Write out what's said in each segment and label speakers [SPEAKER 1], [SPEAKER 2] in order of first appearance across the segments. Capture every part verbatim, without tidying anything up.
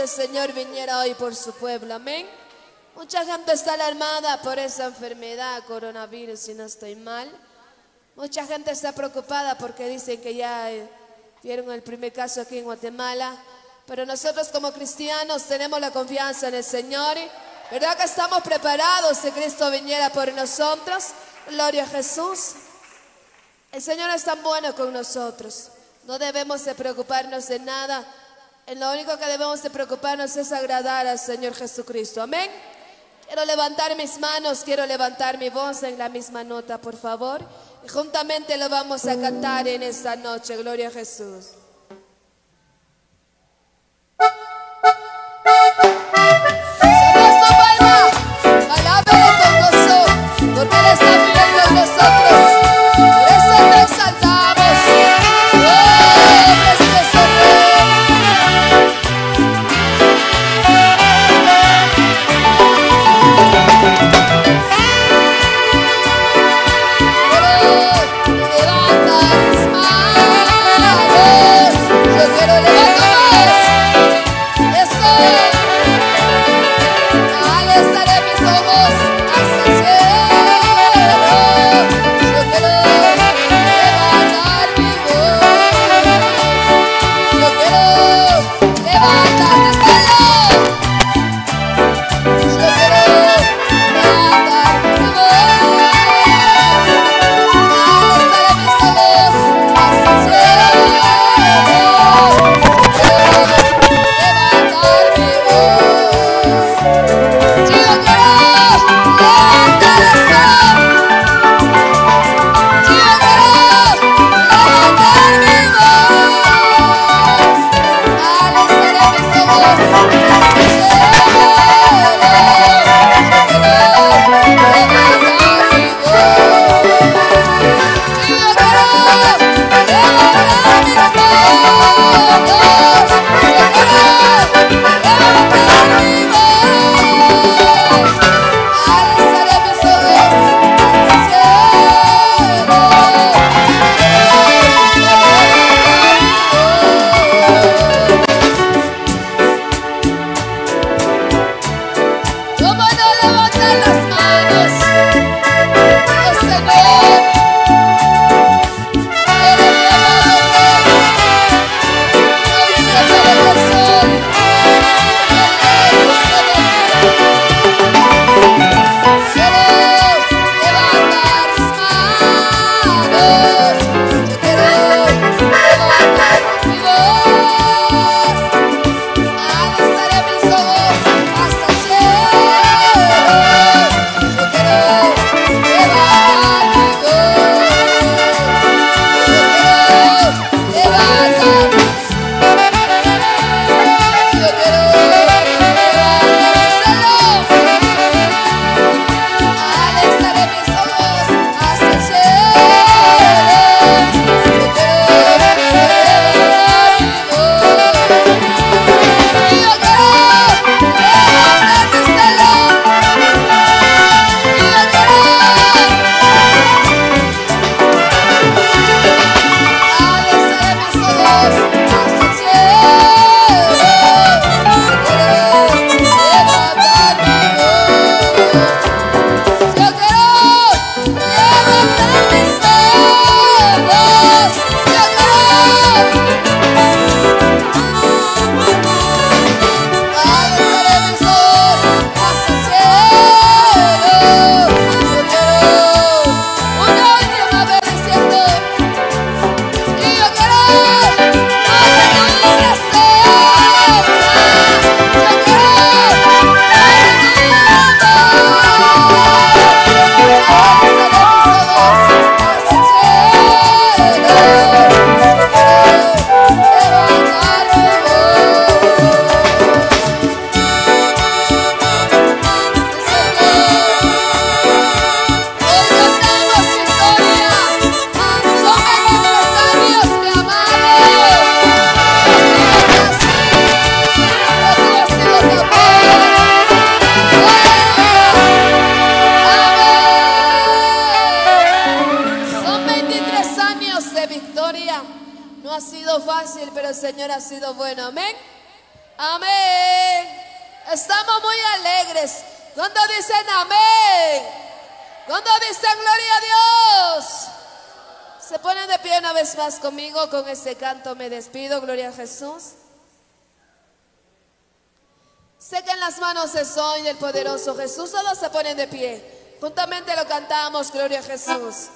[SPEAKER 1] el Señor viniera hoy por su pueblo, amén. Mucha gente está alarmada por esa enfermedad, coronavirus, si no estoy mal. Mucha gente está preocupada porque dicen que ya eh, vieron el primer caso aquí en Guatemala. Pero nosotros como cristianos tenemos la confianza en el Señor. ¿Verdad que estamos preparados si Cristo viniera por nosotros? Gloria a Jesús. El Señor es tan bueno con nosotros. No debemos de preocuparnos de nada. En lo único que debemos de preocuparnos es agradar al Señor Jesucristo. Amén. Quiero levantar mis manos, quiero levantar mi voz en la misma nota, por favor. Y juntamente lo vamos a cantar en esta noche. Gloria a Jesús. Porque Él está fiel con nosotros, por eso te exaltamos. Oh, precioso levanta mis manos, yo quiero levantar más. Eso. Alzaré mis ojos hasta el cielo. No ha sido fácil, pero el Señor ha sido bueno. Amén. Amén. Estamos muy alegres. Cuando dicen amén, cuando dicen gloria a Dios, se ponen de pie una vez más conmigo. Con este canto me despido. Gloria a Jesús. Sé que en las manos soy del poderoso Jesús. Todos se ponen de pie. Juntamente lo cantamos. Gloria a Jesús.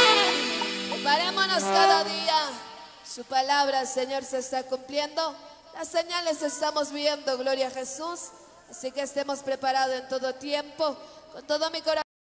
[SPEAKER 1] Su palabra, Señor, se está cumpliendo Las señales estamos viendo, gloria a Jesús. Así que estemos preparados en todo tiempo, con todo mi corazón.